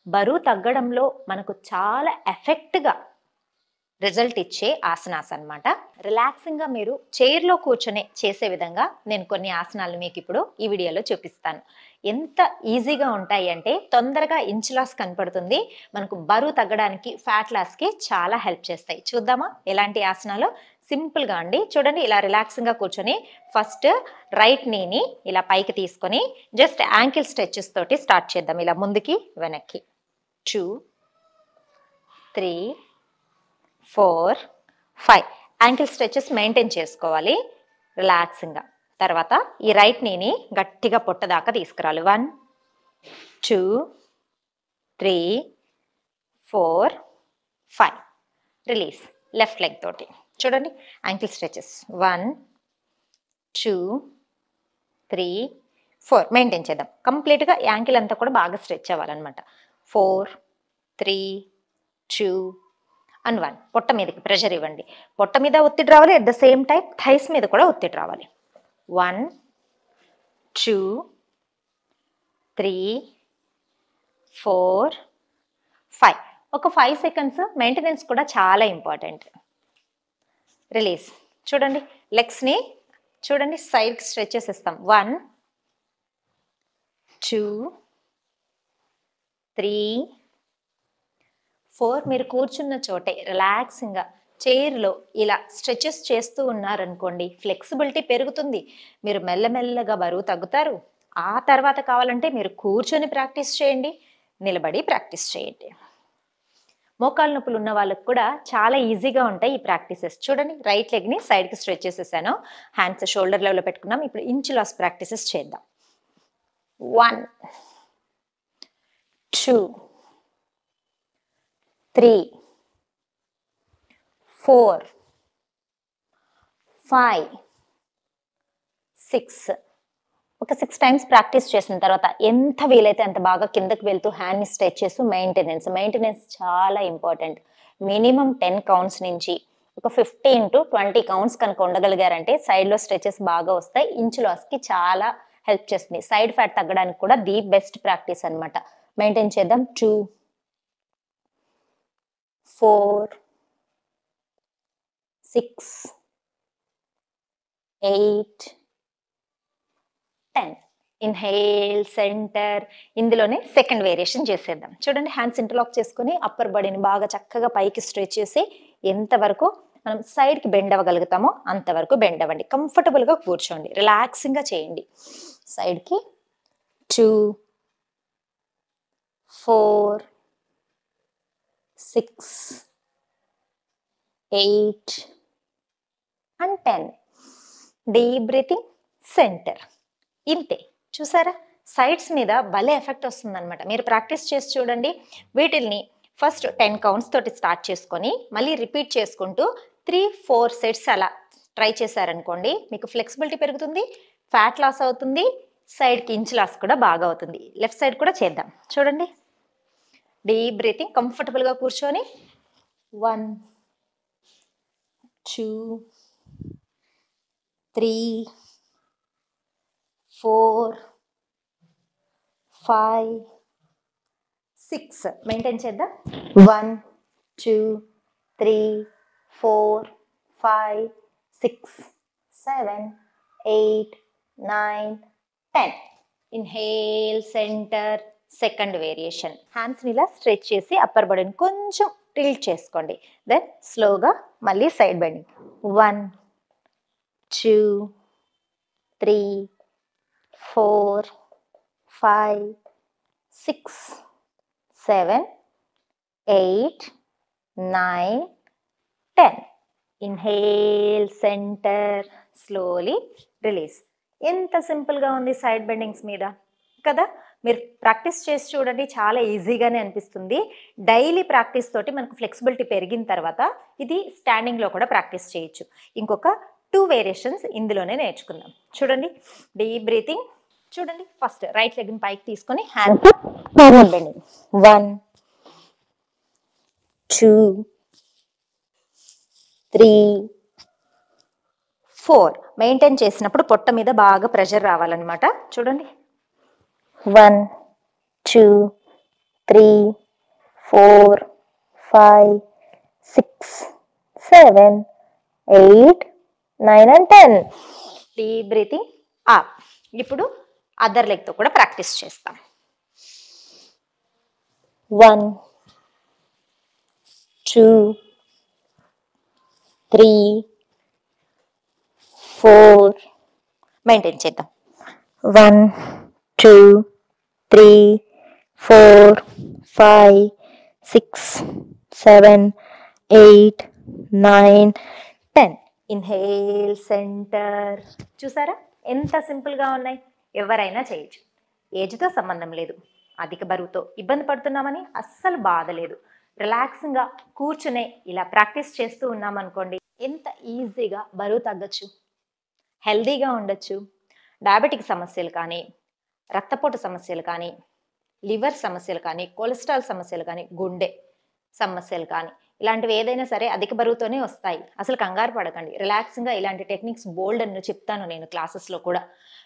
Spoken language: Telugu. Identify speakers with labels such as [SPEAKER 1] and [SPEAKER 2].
[SPEAKER 1] బరువు తగ్గడంలో మనకు చాలా ఎఫెక్ట్గా రిజల్ట్ ఇచ్చే ఆసనాస్ అన్నమాట. రిలాక్సింగ్గా మీరు చైర్లో కూర్చొని చేసే విధంగా నేను కొన్ని ఆసనాలు మీకు ఇప్పుడు ఈ వీడియోలో చూపిస్తాను. ఎంత ఈజీగా ఉంటాయి అంటే తొందరగా ఇంచ్ లాస్ కనపడుతుంది. మనకు బరువు తగ్గడానికి, ఫ్యాట్ లాస్కి చాలా హెల్ప్ చేస్తాయి. చూద్దామా ఎలాంటి ఆసనాలు? సింపుల్గా అండి. చూడండి, ఇలా రిలాక్సింగ్గా కూర్చొని ఫస్ట్ రైట్ నీని ఇలా పైకి తీసుకొని జస్ట్ యాంకిల్ స్ట్రెచెస్ తోటి స్టార్ట్ చేద్దాం. ఇలా ముందుకి వెనక్కి 2 3 4 5 యాంకిల్ స్ట్రెచెస్ మెయింటైన్ చేసుకోవాలి రిలాక్సింగ్గా. తర్వాత ఈ రైట్ నీని గట్టిగా పొట్ట దాకా తీసుకురావాలి. 1 2 3 4 5 రిలీజ్. లెఫ్ట్ లెగ్ తోటి చూడండి యాంకిల్ స్ట్రెచెస్ 1 2 3 4 మెయింటైన్ చేద్దాం. కంప్లీట్గా యాంకిల్ అంతా కూడా బాగా స్ట్రెచ్ అవ్వాలన్నమాట. 4 3 2 అండ్ 1. పొట్ట మీదకి ప్రెషర్ ఇవ్వండి. పొట్ట మీద ఒత్తిడి రావాలి, at the same time thighs మీద కూడా ఒత్తిడి రావాలి. 1 2 3 4 5. ఒక 5 సెకండ్స్ మెయింటెనెన్స్ కూడా చాలా ఇంపార్టెంట్. రిలీజ్. చూడండి లెగ్స్ని చూడండి సైడ్కి స్ట్రెచ్ చేసేస్తాం. 1 2 3 4. మీరు కూర్చున్న చోటే రిలాక్సింగ్గా చైర్లో ఇలా స్ట్రెచెస్ చేస్తూ ఉన్నారనుకోండి, ఫ్లెక్సిబిలిటీ పెరుగుతుంది. మీరు మెల్లమెల్లగా బరువు తగ్గుతారు. ఆ తర్వాత కావాలంటే మీరు కూర్చొని ప్రాక్టీస్ చేయండి, నిలబడి ప్రాక్టీస్ చేయండి. మోకాళ్ళ నొప్పులు ఉన్న వాళ్ళకి కూడా చాలా ఈజీగా ఉంటాయి ఈ ప్రాక్టీసెస్. చూడండి రైట్ లెగ్ని సైడ్కి స్ట్రెచ్ చేసేసాను. హ్యాండ్స్ షోల్డర్ లెవెల్లో పెట్టుకున్నాం. ఇప్పుడు ఇంచ్ లాస్ ప్రాక్టీసెస్ చేద్దాం. 1 2 3 4 5 6. ఒక 6 టైమ్స్ ప్రాక్టీస్ చేసిన తర్వాత ఎంత వీలైతే అంత బాగా కిందకి వెళ్తూ హ్యాండ్ని స్ట్రెచ్ చేస్తూ మెయింటెనెన్స్ చాలా ఇంపార్టెంట్. మినిమం 10 కౌంట్స్ నుంచి ఒక 15 to 20 కౌంట్స్ కనుక ఉండగలిగారంటే సైడ్లో స్ట్రెచెస్ బాగా వస్తాయి. ఇంచ్ లాస్కి చాలా హెల్ప్ చేస్తుంది. సైడ్ ఫ్యాట్ తగ్గడానికి కూడా ది బెస్ట్ ప్రాక్టీస్ అనమాట. మెయింటైన్ చేద్దాం. 2 4 6 8 10. Inhale centre. ఇందులోనే సెకండ్ వేరియేషన్ చేసేద్దాం. చూడండి హ్యాండ్స్ ఇంటర్లాక్ చేసుకుని అప్పర్ బాడీని బాగా చక్కగా పైకి స్ట్రెచ్ చేసి ఎంతవరకు మనం సైడ్కి బెండ్ అవ్వగలుగుతామో అంతవరకు బెండ్ అవ్వండి. కంఫర్టబుల్గా కూర్చోండి, రిలాక్సింగ్గా చేయండి. సైడ్కి 2 4 6 8 and 10. Deep breathing. సెంటర్. ఇంతే. చూసారా సైడ్స్ మీద భలే ఎఫెక్ట్ వస్తుందన్నమాట. మీరు ప్రాక్టీస్ చేసి చూడండి. వీటిల్ని ఫస్ట్ 10 కౌంట్స్ తోటి స్టార్ట్ చేసుకొని మళ్ళీ రిపీట్ చేసుకుంటూ 3-4 సెట్స్ అలా ట్రై చేశారనుకోండి, మీకు ఫ్లెక్సిబిలిటీ పెరుగుతుంది, ఫ్యాట్ లాస్ అవుతుంది, సైడ్కి ఇంచ్ లాస్ కూడా బాగా అవుతుంది. లెఫ్ట్ సైడ్ కూడా చేద్దాం. చూడండి డీప్ బ్రీతింగ్. కంఫర్టబుల్గా కూర్చొని 1 2 3 4 5 6 మెయింటైన్ చేద్దాం. 1 2 3 4 5 6 7 8 9 10. Inhale centre. Second variation. హ్యాండ్స్ని ఇలా స్ట్రెచ్ చేసి అప్పర్ బాడీని కొంచెం టిల్ట్ చేసుకోండి. దెన్ స్లోగా మళ్ళీ side bending. 1 2 3 4 5 6 7 8 9 10. Inhale centre. Slowly release. ఎంత సింపుల్గా ఉంది సైడ్ బెండింగ్స్ మీద కదా. మీరు ప్రాక్టీస్ చేసి చూడండి, చాలా ఈజీగానే అనిపిస్తుంది. డైలీ ప్రాక్టీస్ తోటి మనకు ఫ్లెక్సిబిలిటీ పెరిగిన తర్వాత ఇది స్టాండింగ్లో కూడా ప్రాక్టీస్ చేయొచ్చు. ఇంకొక 2 వేరియేషన్స్ ఇందులోనే నేర్చుకుందాం. చూడండి డీప్ బ్రీతింగ్. చూడండి ఫస్ట్ రైట్ లెగ్ని పైకి తీసుకొని హ్యాండ్ ఫార్వర్డ్ బెండింగ్. 1 2 3 4. మెయింటైన్ చేసినప్పుడు పొట్ట మీద బాగా ప్రెషర్ రావాలన్నమాట. చూడండి 1 2 3, 4, 5, 6, 7, 8, 9 and 10. Deep breathing up. ఇప్పుడు అదర్ లెగ్తో కూడా ప్రాక్టీస్ చేస్తాం. 1, 2, 3, 4 మెయింటైన్ చేద్దాం. 1, 2, 3, 4, 5, 6, 7, 8, 9, 10. Inhale centre. చూసారా ఎంత సింపుల్గా ఉన్నాయి. ఎవరైనా చేయొచ్చు. ఏజ్తో సంబంధం లేదు. అధిక బరువుతో ఇబ్బంది పడుతున్నామని అస్సలు బాధ లేదు. రిలాక్స్గా కూర్చునే ఇలా ప్రాక్టీస్ చేస్తూ ఉన్నామనుకోండి, ఎంత ఈజీగా బరువు తగ్గచ్చు, హెల్దీగా ఉండొచ్చు. డయాబెటిక్ సమస్యలు కానీ, రక్తపోటు సమస్యలు కానీ, లివర్ సమస్యలు కానీ, కొలెస్ట్రాల్ సమస్యలు కానీ, గుండె సమస్యలు కానీ, ఇలాంటివి ఏదైనా సరే అధిక బరువుతోనే వస్తాయి. అసలు కంగారు పడకండి. రిలాక్స్గా ఇలాంటి టెక్నిక్స్ బోల్డ్ అని చెప్తాను నేను క్లాసెస్లో కూడా.